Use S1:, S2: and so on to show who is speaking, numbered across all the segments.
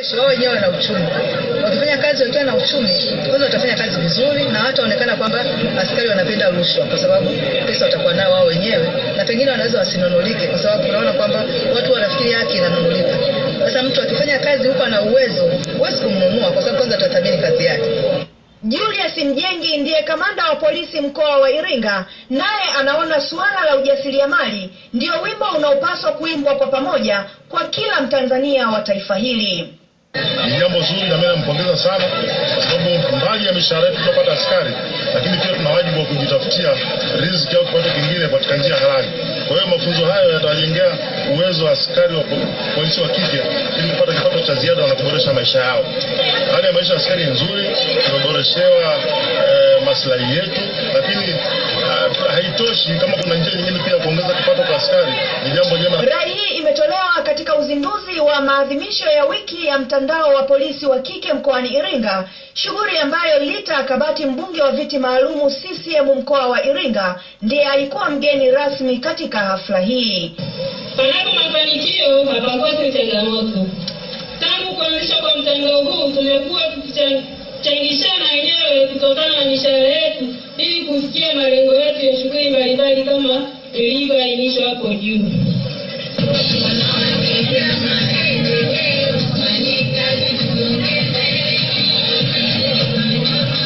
S1: wao wenyewe na uchumi. Wakifanya kazi wakiwa na uchumi, kwanza watafanya kazi vizuri na hata onekana kwamba askari wanapenda rushwa kwa sababu pesa watakuwa nao wao wenyewe na pengine wanaweza wasinunulike kwa sababu unaona kwamba watu wanafikiri haki inanunulika. Sasa mtu akifanya kazi huko ana uwezo, huwezi kumnunua kwa sababu kwanza atathamini kazi yake.
S2: Julius Mjengi ndiye kamanda wa polisi mkoa wa Iringa, naye anaona suala la ujasiriamali ndio wimbo unaopaswa kuimbwa kwa pamoja kwa kila Mtanzania wa taifa hili.
S3: Ni jambo zuri na mimi nampongeza sana kwa sababu mbali ya mishahara yetu tunapata askari, lakini pia tuna wajibu wa kujitafutia riziki au kipato kingine katika njia halali. Kwa hiyo mafunzo hayo yatawajengea uwezo wa askari wa polisi wa kike ili kupata kipato cha ziada na kuboresha maisha yao. Hali ya maisha ya askari nzuri, tunaboreshewa maslahi yetu, lakini haitoshi kama kuna njia nyingine pia kuongeza kipato kwa askari, ni jambo jema.
S2: Rai hii imetolewa katika uzinduzi wa maadhimisho ya wiki ya mtandao wa polisi wa kike mkoani Iringa, shughuli ambayo Lita Kabati, mbunge wa viti maalumu CCM mkoa wa Iringa, ndiye alikuwa mgeni rasmi katika hafla hii.
S4: Panapo mafanikio hapakosi changamoto. Tangu kuanzishwa kwa mtandao huu tumekuwa tukichangishana wenyewe kutokana na mishahara yetu ili kufikia malengo yetu ya shughuli mbalimbali kama ilivyoainishwa hapo juu.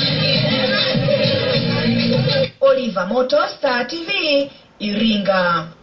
S2: Oliver Moto, Star TV, Iringa.